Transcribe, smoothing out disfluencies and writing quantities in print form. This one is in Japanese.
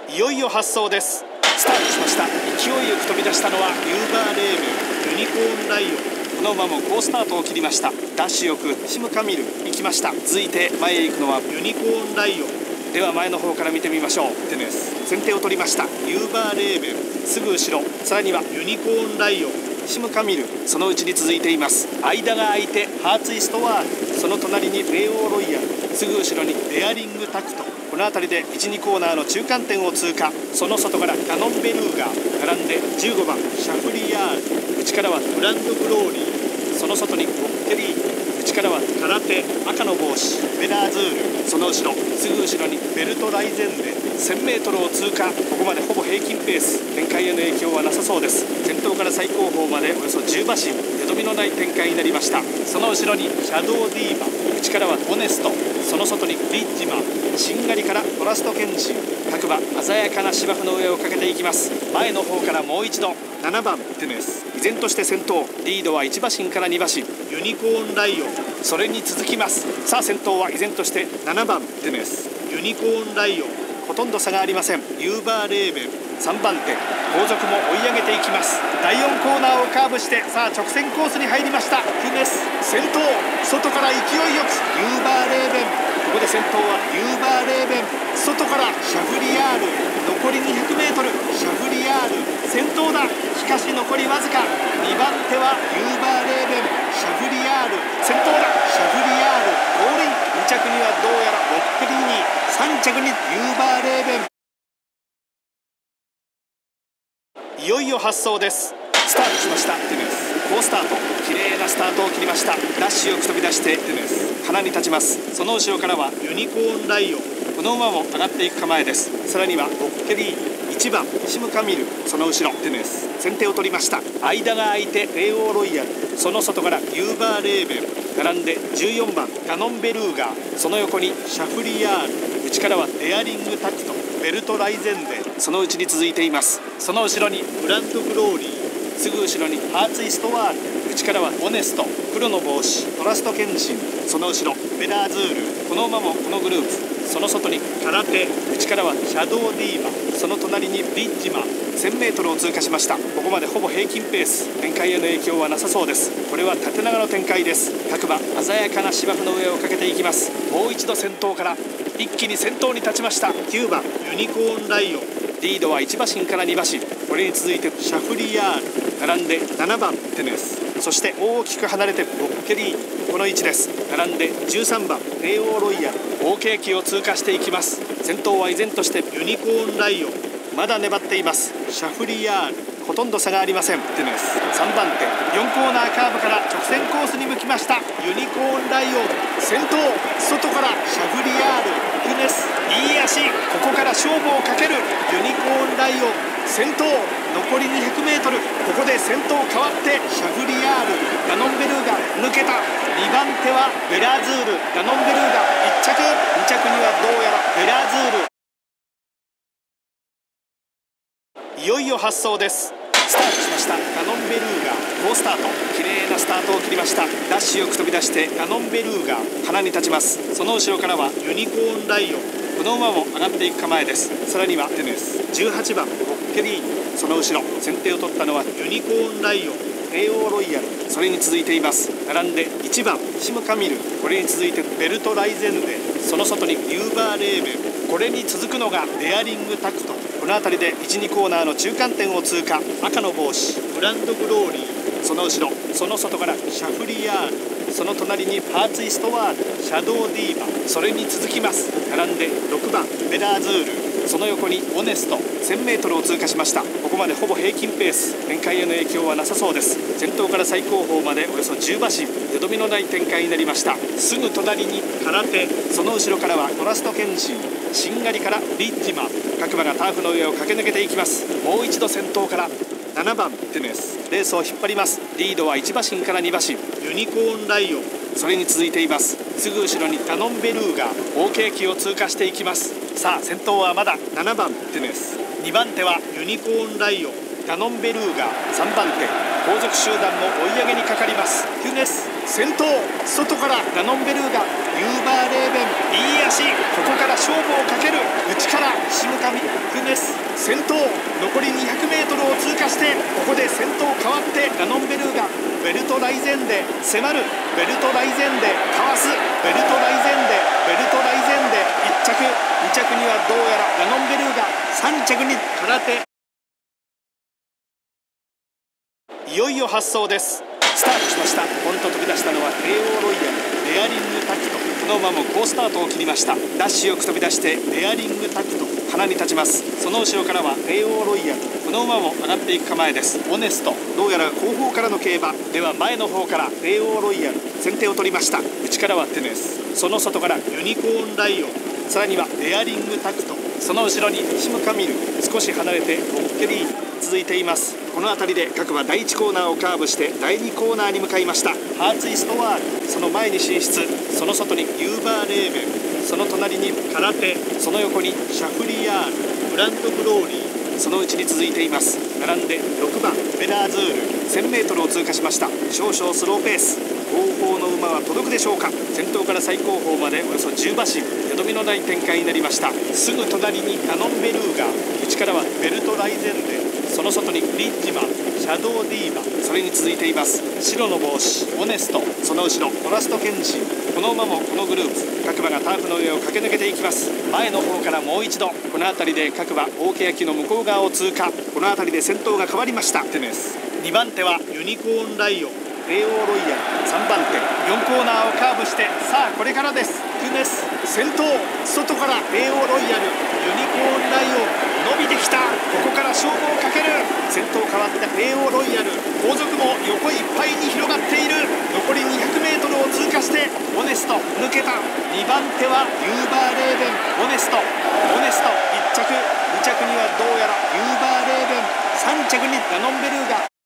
いよいよ発走です。スタートしました。勢いよく飛び出したのはユーバーレーベン、ユニコーンライオン。この馬も好スタートを切りました。ダッシュよくシムカミル行きました。続いて前へ行くのはユニコーンライオン。では前の方から見てみましょう。テネス先手を取りました。ユーバーレーベンすぐ後ろ、さらにはユニコーンライオン、シムカミルそのうちに続いています。間が空いてハーツイストワール、その隣にレオロイヤル、すぐ後ろにデアリングタクト。この辺りで 1,2 コーナーの中間点を通過。その外からダノンベルーガー並んで15番シャフリヤール、内からはグランドグローリー、その外にボッケリー、内からは空手赤の帽子ベラーズール、その後ろすぐ後ろにベルトライゼンデ 1000m を通過。ここまでほぼ平均ペース、展開への影響はなさそうです。先頭から最後方までおよそ10馬身、出どみのない展開になりました。その後ろにシャドウディーバ、内からはオネスト、その外にリッジマン、しんがりからトラストケンシン、各馬鮮やかな芝生の上をかけていきます。前の方からもう一度7番テネス、依然として先頭、リードは1馬身から2馬身、ユニコーンライオンそれに続きます。さあ先頭は依然として7番テネス、ユニコーンライオン、ほとんど差がありません。ユーバーレーベン3番手、後続も追い上げていきます。第4コーナーをカーブして、さあ直線コースに入りました。テネス先頭、外から勢いよくユーバーレーベン、ここで先頭はユーバーレーベン、外からシャフリヤール、残り 200m シャフリヤール先頭だ。しかし残りわずか。2番手はユーバーレーベン、シャフリヤール先頭だ。シャフリヤールゴールイン、2着にはどうやらボッケリーニ、3着にユーバーレーベン。いよいよ発走です。スタートしました。テネス好スタート、綺麗なスタートを切りました。ダッシュよく飛び出してテネス鼻に立ちます。その後ろからはユニコーンライオン、この馬も上がっていく構えです。さらにはボッケリーニ、1番シムカミル、その後ろテネス先手を取りました。間が空いてレオロイヤル、その外からユーバーレーベン並んで14番ダノンベルーガー、その横にシャフリヤール、内からはデアリングタクトベルトライゼンデ、そのうちに続いています。その後ろにグランドグローリー、すぐ後ろにハーツイストワール、内からはオネスト黒の帽子トラストケンシン、その後ろベラーズール、この馬もこのグループ、その外に空手、内からはシャドウディーバ、その隣にリッジマン、1000m を通過しました。ここまでほぼ平均ペース、展開への影響はなさそうです。これは縦長の展開です。各馬鮮やかな芝生の上をかけていきます。もう一度先頭から一気に先頭に立ちました。9番ユニコーンライオン、リードは1馬身から2馬身、これに続いてシャフリヤール並んで7番テネス、そして大きく離れてボッケリーニ、この位置です。並んで13番レオロイヤル、合計期を通過していきます。先頭は依然としてユニコーンライオン、まだ粘っています。シャフリヤールほとんど差がありません。テネス3番手、4コーナーカーブから直線コースに向きました。ユニコーンライオン先頭、外からシャフリヤール、テネスいい足、ここから勝負をかけるユニコーンライオン先頭、残り 200m、 ここで先頭変わってシャフリヤール、ダノンベルーガ抜けた。2番手はベラーズール、ダノンベルーガ1着、2着にはどうやらベラーズール。いよいよ発走です。スタートしました。ダノンベルーガ好スタート、綺麗なスタートを切りました。ダッシュよく飛び出してダノンベルーガ鼻に立ちます。その後ろからはユニコーンライオン、この馬も上がっていく構えです。さらにはテネス18番ボッケリーニ、その後ろ先手を取ったのはユニコーンライオン、レオロイヤルそれに続いています。並んで1番シムカミル、これに続いてベルトライゼンデ、その外にユーバーレーベン、これに続くのがデアリングタクト。この辺りで 1,2 コーナーの中間点を通過。赤の帽子グランドグローリー、その後ろその外からシャフリヤール、その隣にハーツイストワール、シャドウディーバ、それに続きます。並んで6番ベラーズール、その横にオネスト 1000m を通過しました。ここまでほぼ平均ペース、展開への影響はなさそうです。先頭から最後方までおよそ10馬身、出どみのない展開になりました。すぐ隣に空手、その後ろからはトラストケンシン、しんがりからリッジマン、各馬がターフの上を駆け抜けていきます。もう一度先頭から7番テネスレースを引っ張ります。リードは1馬身から2馬身、ユニコーンライオンそれに続いています。すぐ後ろにダノンベルーガ合計期を通過していきます。さあ先頭はまだ7番テネス、2番手はユニコーンライオン、 ダノンベルーガ3番手。後続集団も追い上げにかかります。テュネス先頭、外からダノンベルーガ、ユーバーレーベン、いい足、ここから勝負をかける。内からシムカミ、テュネス先頭、残り 200m を通過して、ここで先頭変わってダノンベルーガ、ベルト大前で迫る、ベルト大前でかわす、ベルト大前でベルト大前で1着、2着にはどうやらダノンベルーガ、3着に空手。いよいよ発走です。スタートしました。ポンと飛び出したのは帝王ロイヤル、レアリングタクト。この馬も好スタートを切りました。ダッシュよく飛び出してレアリングタクト、鼻に立ちます。その後ろからは帝王ロイヤル、この馬も上がっていく構えです。オネスト、どうやら後方からの競馬では、前の方から帝王ロイヤル先手を取りました。内からはテネス、その外からユニコーンライオン、さらにはレアリングタクト、その後ろにシムカミル、少し離れてボッケリー続いています。この辺りで各馬第1コーナーをカーブして第2コーナーに向かいました。ハーツイストワール、その前に進出、その外にユーバーレーベン、その隣に空手、その横にシャフリヤール、グランドグローリー、そのうちに続いています。並んで6番ベラーズール、 1000m を通過しました。少々スローペース、後方の馬は届くでしょうか。先頭から最後方までおよそ10馬身、よどみのない展開になりました。すぐ隣にダノンベルーガ、内からはベルトライゼンデ、その外にリッジマン、シャドウディーバ、それに続いています白の帽子オネスト、その後ろフォラストケンジン。この馬もこのグループ、各馬がターフの上を駆け抜けていきます。前の方からもう一度、この辺りで各馬大欅の向こう側を通過。この辺りで先頭が変わりました。テネス、2番手はユニコーンライオン、帝王ロイヤル、3番手、4コーナーをカーブして、さあこれからです。テネス先頭、外から帝王ロイヤル、ユニコーンライオン伸びてきた。ここから勝負をかける。先頭変わった帝王ロイヤル、後続も横いっぱいに広がっている。残り 200m を通過してオネスト抜けた。2番手はユーバーレーベン、オネスト1着、2着にはどうやらユーバーレーベン、3着にダノンベルーガ。